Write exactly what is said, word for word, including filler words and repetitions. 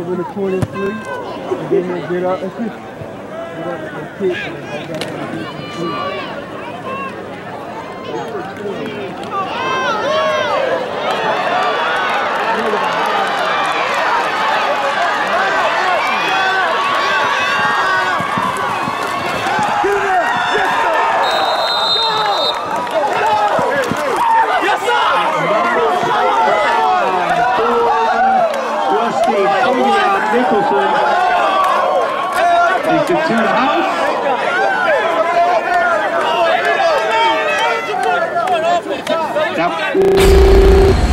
over the corner three, and then they get up, get up and kick, and they go back and get some three. Nicholson takes it to the house. That